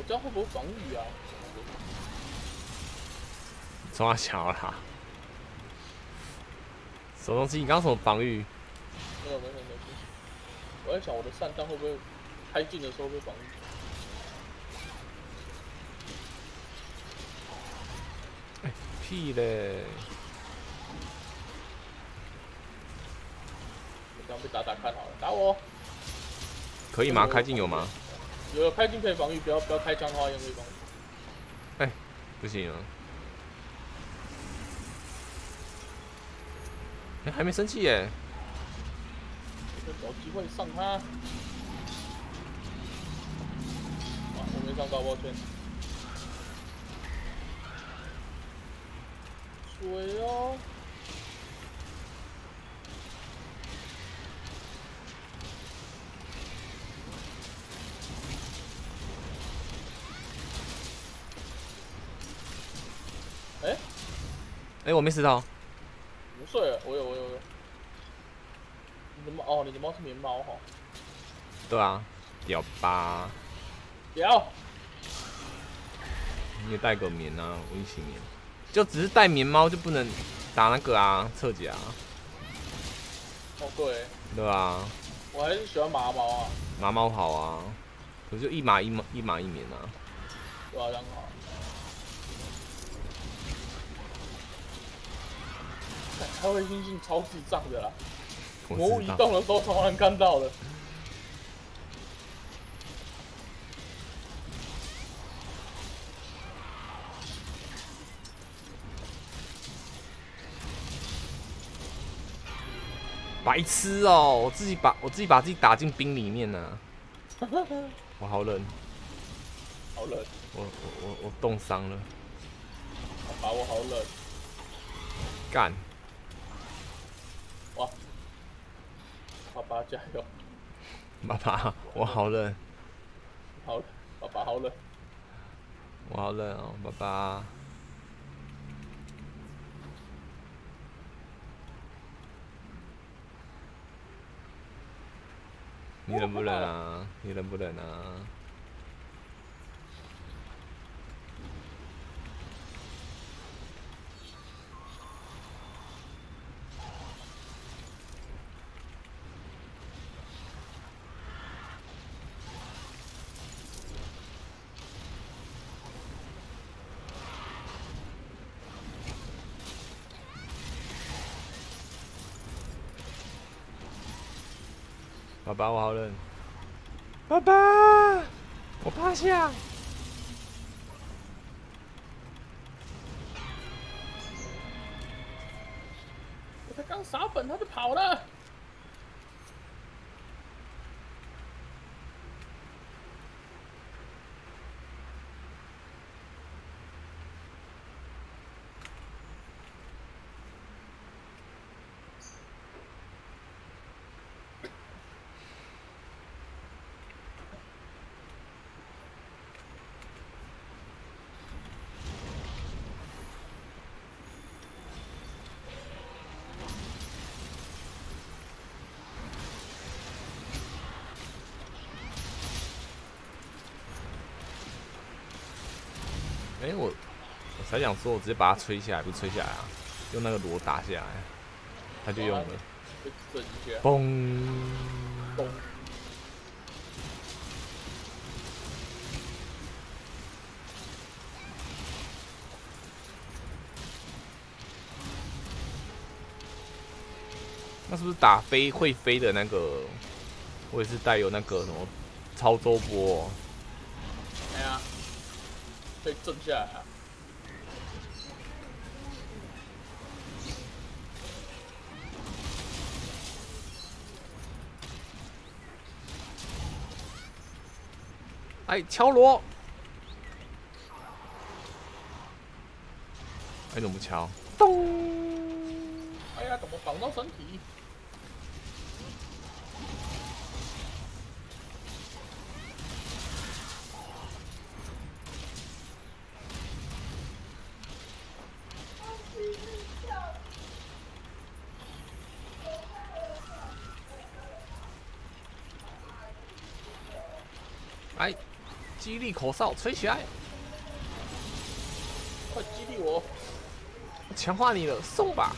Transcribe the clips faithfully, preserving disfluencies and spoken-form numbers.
我这样会不会防御啊？ 冲他小啦！什么东西？你刚刚什么防御？ 没有没有没有没有。我在想我的散弹会不会开镜的时候被防御？ 哎、欸，屁嘞！ 我这样被打打看好了，打我！ 可以吗？开镜有吗？ 有开镜可以防御，不要不要开枪的话也可以防御。 哎、欸，不行啊！哎、欸，还没生气耶！ 找机会上他。啊，我没上到，抱歉。水哦。哎、欸，哎、 欸，我没死到。 不睡了，我有我有我有。你的猫哦，你的猫是棉猫哈。 对啊，屌吧？ 屌！ 你也带个棉啊，我一起棉。就只是带棉猫就不能打那个啊，侧甲。 哦，对。 对啊。 我还是喜欢麻猫啊。 麻猫好啊，可是就一码一码一码一棉啊。 对啊，这样好。开会星星超智障的啦！魔物移动的时候常常看到的。 白痴哦！我自己把我自己把自己打进冰里面呢、啊。我好冷， 好冷。 我我我我冻伤了。 爸爸，我好冷。 干！ 哇！爸爸加油！ 爸爸，我好冷。 好冷，爸爸好冷。 我好冷哦，爸爸。你冷不冷啊？你冷不冷啊？爸爸，我好冷。爸爸，我趴下。 我才刚撒粉，他就跑了。 哎、欸，我我才想说，我直接把它吹下来，不是吹下来啊，用那个螺打下来，他就用了。嘣！ 嘣！ 那是不是打飞会飞的那个？我也是带有那个什么超周波、哦。 哎呀，被震下来啊！ 哎，敲锣！哎，怎么不敲？咚！ 哎呀，怎么绑到身体？ 哎， 激励口哨吹起来， 快激励我！ 强化你了，送吧！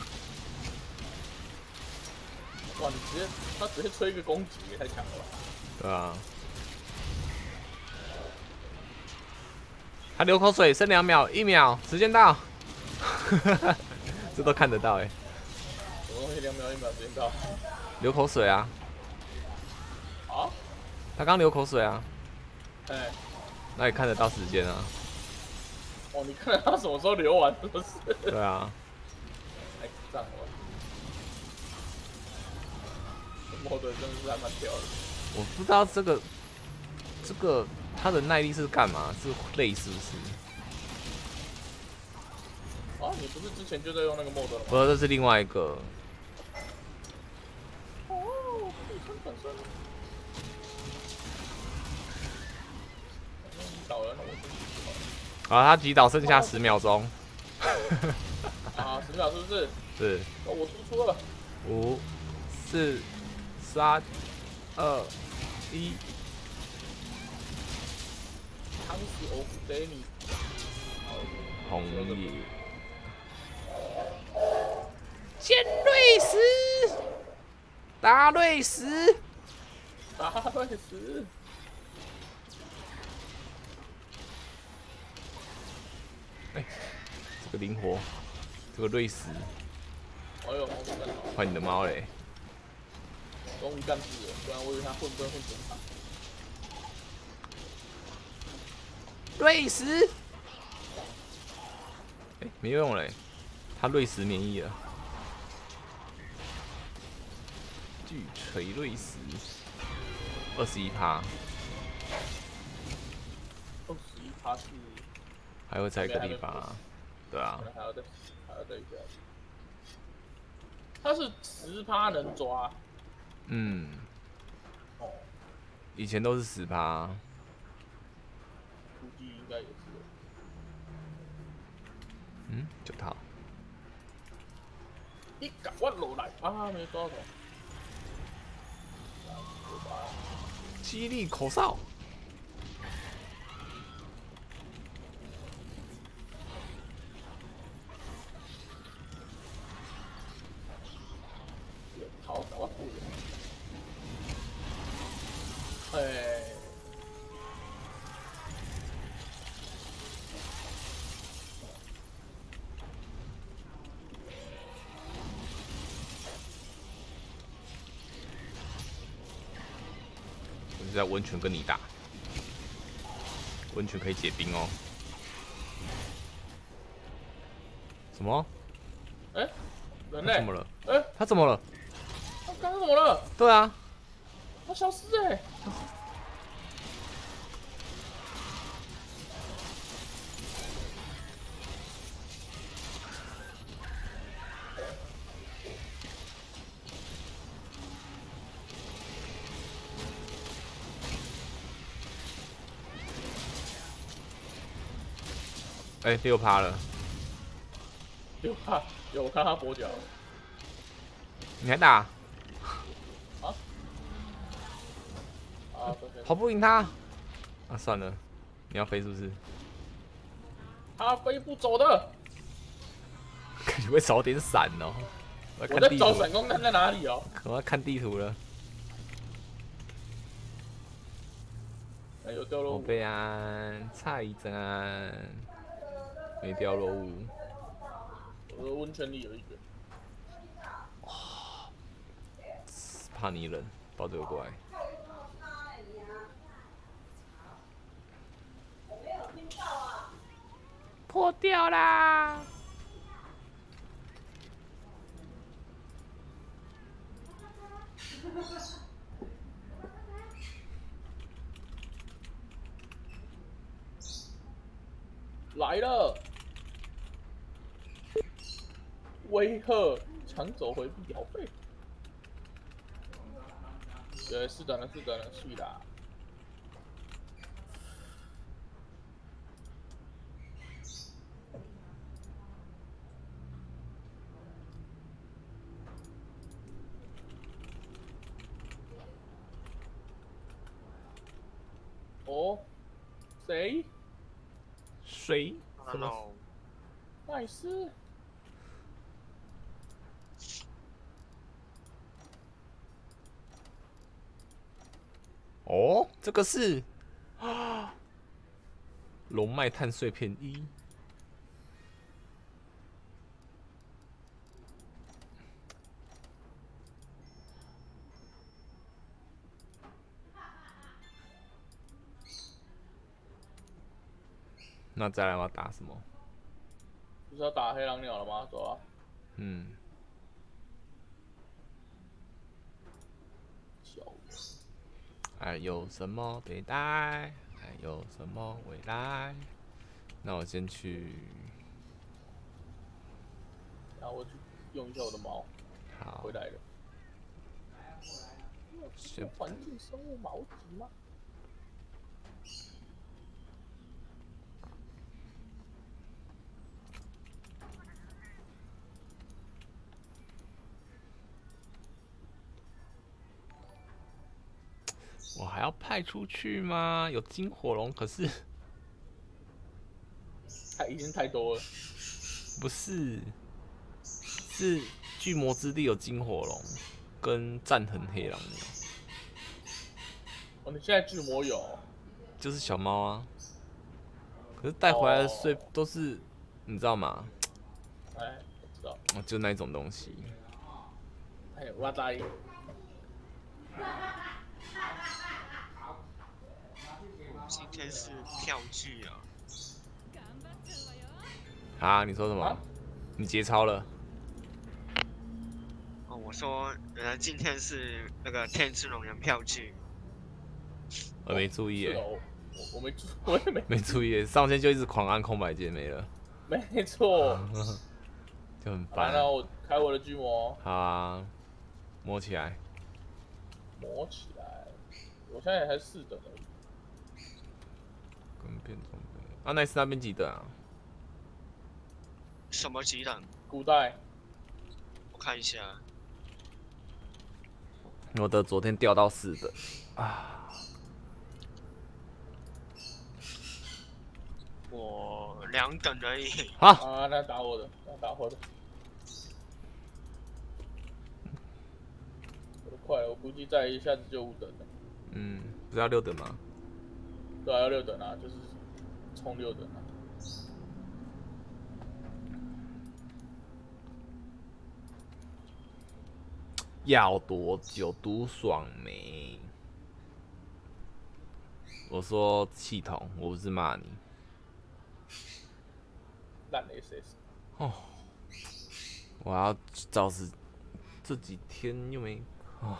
哇，你直接他直接吹一个攻击，也太强了吧！ 对啊。他流口水，剩两秒，一秒，时间到。这都看得到哎。 什么东西两秒一秒时间到？ 流口水啊！ 啊？ 他刚流口水啊！ 哎、欸， 那也看得到时间啊。 哦，你看他什么时候流完是不是？ 对啊。 太脏了。莫德真的是还蛮屌的。 我不知道这个这个他的耐力是干嘛？是累是不是？ 啊，你不是之前就在用那个莫德了吗？ 不，这是另外一个。 哦，自身本身。倒了，那我先好，他击倒剩下十秒钟。 啊，十秒是不是？ 是。 哦，我输出了。 五、四、三、二、一。 汤匙欧布雷尼。 红叶。尖锐石，大锐石， 大锐石。 哎、欸，这个灵活，这个锐石。 哎呦， 换你的猫嘞！ 终于干死了，不然我以为他混分混整场。 锐石，哎、欸，没用嘞，他锐石免疫了。巨锤锐石，二十一趴。 二十一趴是。 还会在一个地方啊？对啊。 还要再还要再一下。他是十趴能抓。 嗯。 哦。 以前都是十趴。 估计应该也是。 嗯，九套。 你赶快落来啊！没抓到。 激励口哨。 好，赶快过来。哎。 我是在温泉跟你打，温泉可以解冰哦。什么？ 哎、欸，人呢？怎么了？ 哎、欸， 他怎么了？ 他刚刚怎么了？ 对啊， 他消失哎、欸。 哎、欸，六趴了。 六趴，有我看他跛脚。 你还打？ 啊？啊， 跑不赢他。啊，算了，你要飞是不是？ 他飞不走的。 你会早点闪哦。我, 我在找闪光弹在哪里哦？ 我要看地图了。 哎、欸，有掉落物。 贝安，差一针安，没掉落物。 我的温泉里有一个。 哇，怕你冷，抱着我过来。破掉啦！ 来了！威吓，抢走回避条费。对，是的呢，是的呢，是的。哦， 谁？ 谁？什么？ Hello， 麦斯？ 哦，这个是啊，龙脉碳碎片一。那再来我要打什么？ 不是要打黑狼鸟了吗？走啊！ 嗯， 小还有什么对待？还有什么未来？那我先去。 然后我去用一下我的毛， 好回，来了。 先环境生物毛级吗？ 我还要派出去吗？有金火龙，可是太已经太多了。 不是，是巨魔之地有金火龙跟战痕黑狼鸟， 哦，你现在巨魔有？ 就是小猫啊。可是带回来的碎哦都是，你知道吗？ 哎，我知道。 哦就那一种东西。 哎，我在。 今天是票据啊， 啊，你说什么？ 啊你节操了？ 哦，我说原来今天是那个天之龙人票据， 我没注意耶、 是哦，我我没注，我也没没注意耶、上线就一直狂按空白键没了， 没错。 就很来烦。 了，我开我的巨魔， 好啊，摸起来。 磨起来。我现在也才四等而已。 跟变装备。啊，奈斯那边几等啊？ 什么级等？ 古代我看一下， 我的昨天掉到四等啊。 我两等而已。 好， 啊，那打我的，那打我的。我的快了，我估计再一下子就五等了。 嗯，不是要六等吗？ 对啊，要六等啊，就是冲六等啊。 要多久读爽没？我说系统，我不是骂你。 烂的 S S。 哦，我要找时这几天又没哦。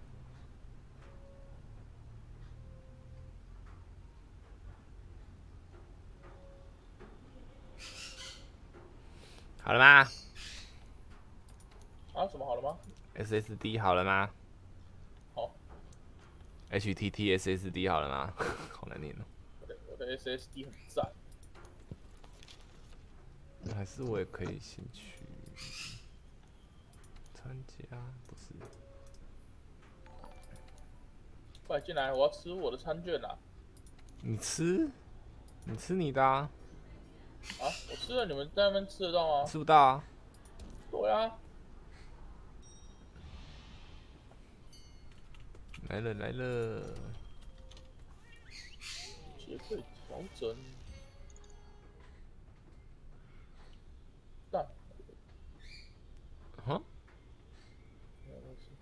好了吗啊，什么好了吗？ ？S S D 好了吗好， ？H T T S S D 好了吗？好难念哦。 我的我的 S S D 很赞。 还是我也可以先去参加，不是？ 快进来，我要吃我的餐券啦！ 你吃，你吃你的啊， 啊，我吃了，你们在那边吃得到吗？ 吃不到啊。 对啊， 来了来了， 结可以调整。蛋， 哈， 没有没事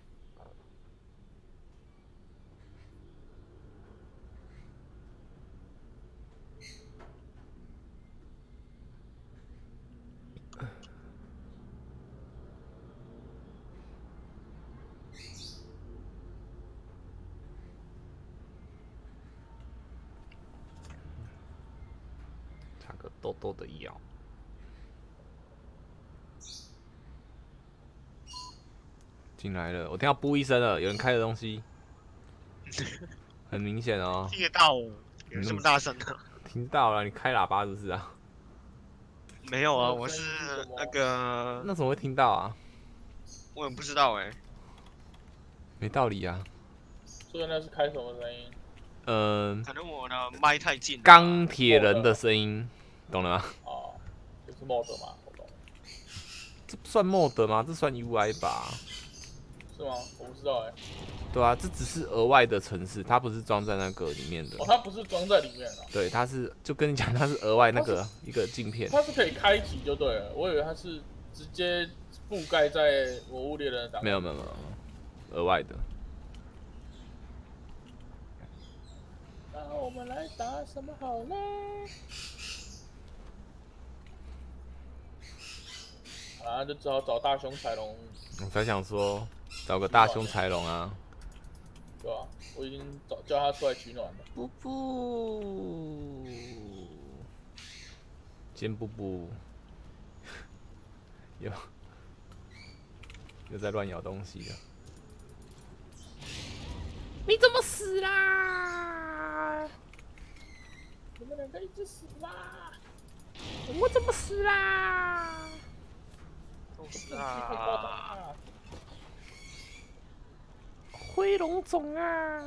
插个痘痘的药。进来了，我听到噗一声了，有人开的东西，很明显哦。 听得到哦，有这么大声的？ 听到了，你开喇叭是不是啊？ 没有啊， 那我是声音是什么那个， 那怎么会听到啊？ 我也不知道哎、 没道理啊！ 所以那是开什么声音？ 嗯、 可能我的麦太近了吧。 钢铁人的声音，懂了吗？ 哦，就是 mod 嘛，我懂。 这不算 mod 吗？这算 U I 吧？ 是吗？我不知道哎、 对啊，这只是额外的程式，它不是装在那个里面的。 哦，它不是装在里面啊。 对，它是就跟你讲，它是额外那个一个镜片。 它是可以开启就对了，我以为它是直接覆盖在魔物猎人的档。 没有没有没有，额外的。 那我们来打什么好呢？啊，就只好找大胸彩龙， 我才想说，找个大胸财龙啊。 对吧？我已经找叫他出来取暖了。 布布，尖布布，又又在乱咬东西了。你怎么死啦？ 你们两个一直死啦！ 我怎么死啦？ 都是太高大啊， 了。 灰龙种啊！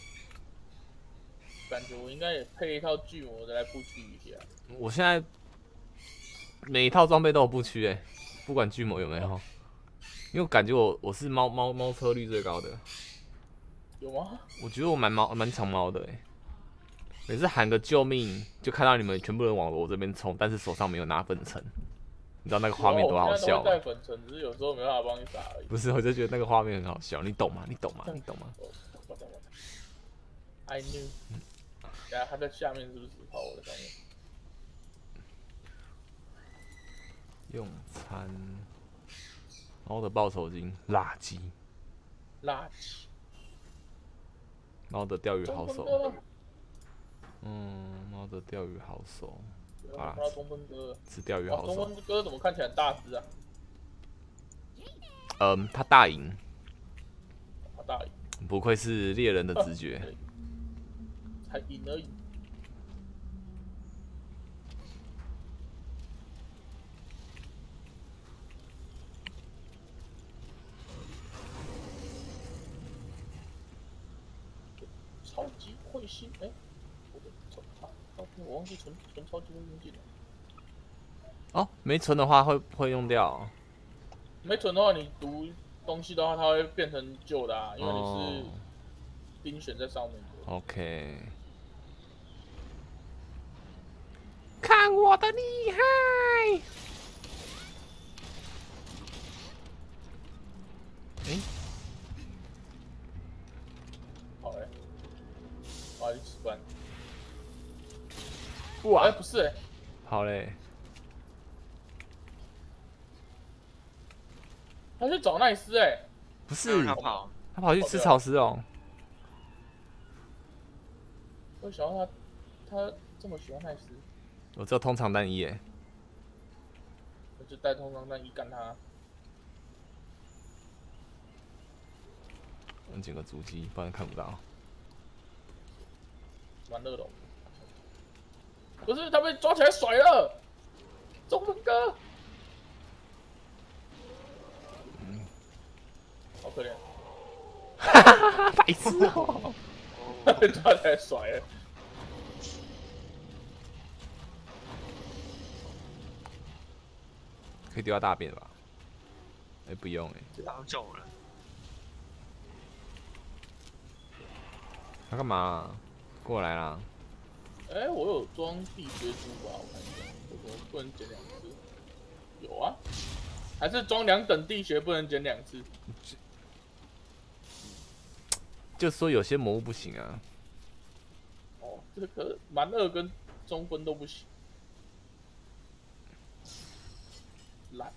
感觉我应该也配一套巨魔的来布局一下。 我现在每一套装备都有部区哎，不管巨魔有没有，因为我感觉我我是猫猫猫车率最高的。 有吗？ 我觉得我蛮猫蛮长猫的哎，每次喊个救命，就看到你们全部人往我这边冲，但是手上没有拿粉尘，你知道那个画面多好笑吗？ 带粉尘，只是有时候没办法帮你打而已。 不是，我就觉得那个画面很好笑，你懂吗？你懂吗？你懂吗？ 我懂我懂。I knew。等下他在下面是不是跑我的上面？ 用餐，猫的报酬金，垃圾， 垃圾。 猫的钓鱼好手， 中分哥， 嗯，猫的钓鱼好手，好啦看到中分哥， 是钓鱼哇， 好手。 中分哥怎么看起来很大只啊？ 嗯，他大赢， 好大赢， 不愧是猎人的直觉。 才赢而已。超级会心，哎、欸，我的超超超，我忘记存存超级会心技能。 哦，没存的话会会用掉、哦。 没存的话，你读东西的话，它会变成旧的啊，因为你是钉选在上面的。 OK。看我的厉害！哎、欸， 好嘞，我要去吃饭。 哇， 哎、欸，不是哎、欸， 好嘞。 他去找奈斯哎、欸， 不是， 他跑， 他跑去吃草丝哦。 我想到他，他这么喜欢奈斯。 我只有通常单一耶， 我就带通常单一干他。 我捡个主机，不然看不到。 玩乐龙，不是他被抓起来甩了，中分哥， 嗯， 好可怜， 哈哈哈，白痴哦， 他被抓起来甩了。 可以丢到大便吧？哎、欸，不用哎、欸。 打走了。 他干嘛、啊？过来啦！ 哎、欸，我有装地穴珠吧？我看一下，为什么不能捡两次？有啊，还是装两等地穴不能捡两次？ 就说有些魔物不行啊。 哦，这个蛮二跟中分都不行。烂，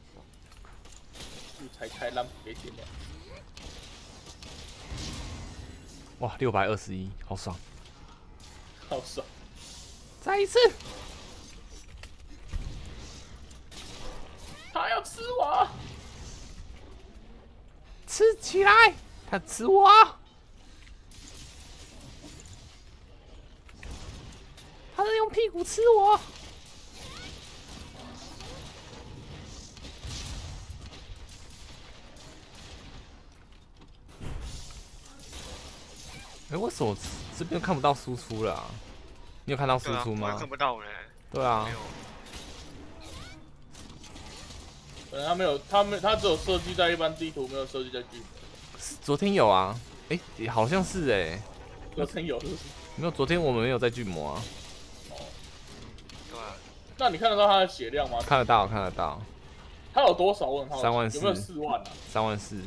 素材太烂，不给点两。 哇，六百二十一，好爽！ 好爽！ 再一次， 他要吃我， 吃起来！他吃我！他在用屁股吃我！哎、欸，为什么这边看不到输出了、啊，你有看到输出吗？ 对啊、我看不到嘞。 对啊没，有。 可能他没有，他没，他只有设计在一般地图，没有设计在剧本。 昨天有啊，哎、欸，好像是哎、欸， 昨天有是不是？ 没有，昨天我们没有在巨魔啊。 对啊。 那你看得到他的血量吗？ 看得到，看得到。 他有多少问号？ 三万四。 有没有四万啊？ 三万四。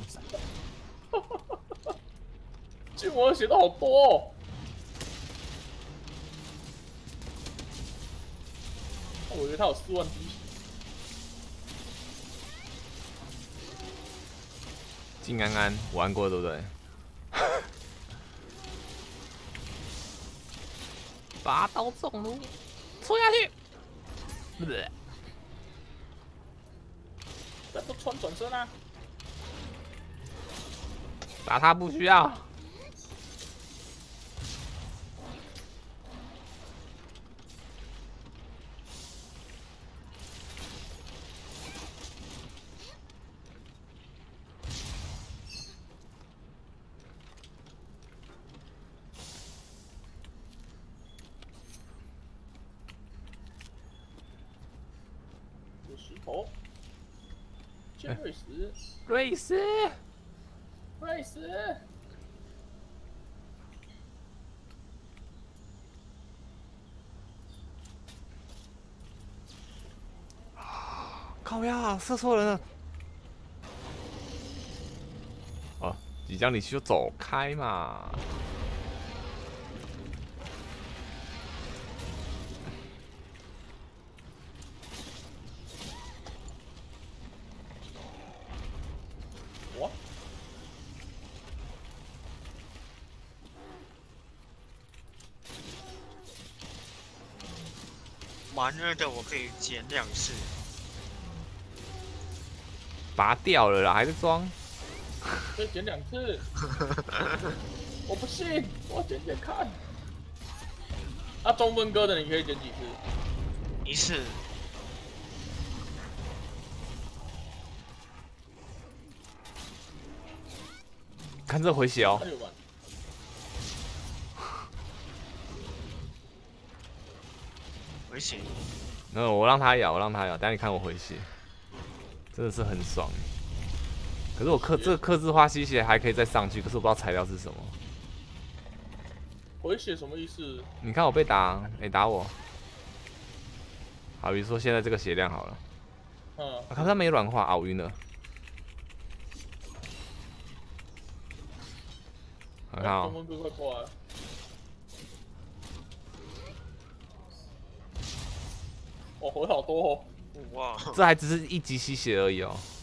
巨魔血都好多哦。我以为他有四万滴血。 静安安，我玩过对不对？拔刀中路，戳下去。 那都穿转身啊！ 打他不需要。 有石头，剑瑞石， 瑞士， 瑞士。 靠呀，射错人了。哦，即将离去就走开嘛。 哇！ 玩热的我可以减两次。 拔掉了啦，还在装？ 可以捡两次。我不信，我捡捡看。啊，中分割的你可以捡几次？ 一次。 看这回血哦。 哎呦妈！ 回血。 那我让他咬，我让他咬，等下你看我回血，真的是很爽。可是我刻这个刻字化吸血还可以再上去，可是我不知道材料是什么。 回血什么意思？ 你看我被打，哎、欸，打我。好，比如说现在这个血量好了。 嗯。 啊，可是他没软化啊，我晕了。你看哦。 中分割快过来了。哦，回好多哦。 哇！ 这还只是一级吸血而已哦。